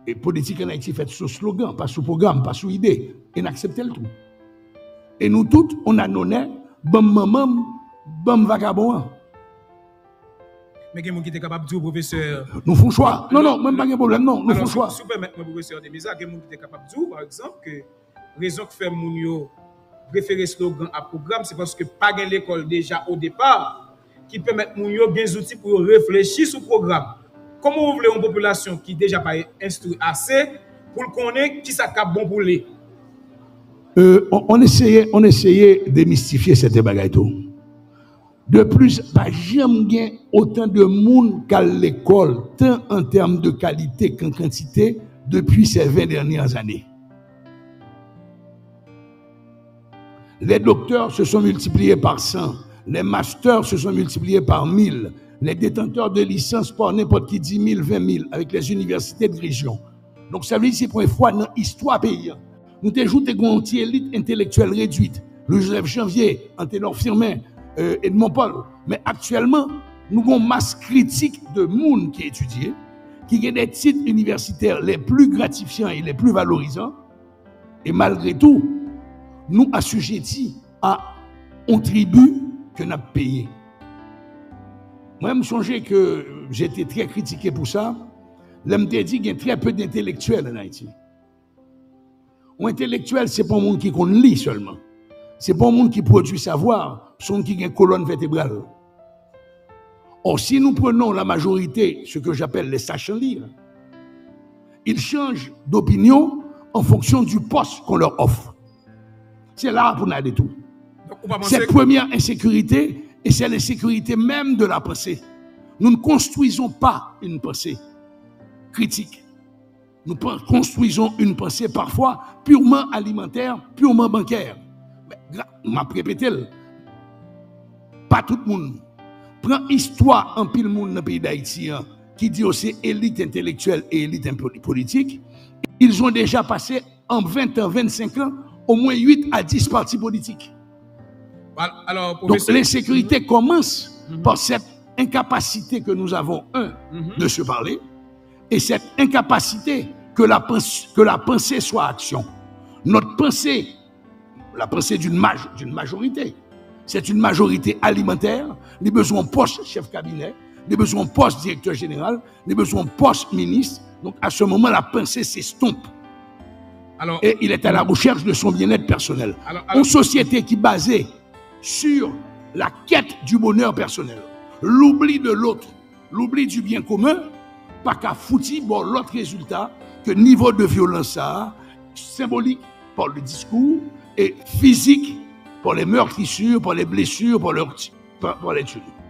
Et politique en Haïti fait sous slogan, pas sous programme, pas sous idée. Et on accepte le tout. Et nous tous, on a nommé, bam maman, bam vagabond. Mais il y a des gens qui sont capables de dire, professeur. Nous faisons choix. Non, même pas de problème, non. Nous faisons choix. Si vous permettez, professeur Demisa, il y a des gens qui sont capables de dire, par exemple, que la raison que fait Mounio préférer slogan à programme, c'est parce que pas de l'école déjà au départ qui permet Mounio bien des outils pour réfléchir sur le programme. Comment vous voulez une population qui déjà pas instruite assez pour connaître qui ça cap bon pour lui? On essayait de démystifier cette bagaille. De plus, pas jamais autant de monde qu'à l'école, tant en termes de qualité qu'en quantité, depuis ces 20 dernières années. Les docteurs se sont multipliés par 100, les masters se sont multipliés par 1000, les détenteurs de licence par n'importe qui 10 000, 20 000, avec les universités de région. Donc ça veut dire que c'est pour une fois dans l'histoire pays. Nous avons des élite intellectuelle réduite. Le Joseph Janvier, Anténor Firmin, Edmond Paul. Mais actuellement, nous avons une masse critique de monde qui étudie, qui a des titres universitaires les plus gratifiants et les plus valorisants. Et malgré tout, nous assujettis à un tribut que nous avons payé. Moi, je me souviens que j'étais très critiqué pour ça. Je me dit qu'il y a très peu d'intellectuels en Haïti. Un intellectuel, ce n'est pas un monde qui lit seulement. Ce n'est pas un monde qui produit savoir, c'est un monde qui a une colonne vertébrale. Or, si nous prenons la majorité, ce que j'appelle les sachants lire, ils changent d'opinion en fonction du poste qu'on leur offre. C'est là pour nous de tout. Cette première insécurité, et c'est l'insécurité même de la pensée. Nous ne construisons pas une pensée critique. Nous construisons une pensée parfois purement alimentaire, purement bancaire. Mais, m'a répété, pas tout le monde. Prends histoire en pile monde dans le pays d'Haïti qui dit aussi élite intellectuelle et élite politique. Ils ont déjà passé en 20 ans, 25 ans, au moins 8 à 10 partis politiques. Alors, donc l'insécurité commence par cette incapacité que nous avons, de se parler, et cette incapacité que la pensée soit action. Notre pensée, la pensée d'une majorité, c'est une majorité alimentaire, les besoins poste chef cabinet, les besoins poste directeur général, les besoins poste ministre. Donc à ce moment, la pensée s'estompe. Et il est à la recherche de son bien-être personnel. Une société qui est basée sur la quête du bonheur personnel, l'oubli de l'autre, l'oubli du bien commun, pas qu'à foutre bon l'autre résultat que niveau de violence symbolique par le discours et physique par les meurtrissures, par les blessures, par les tueries.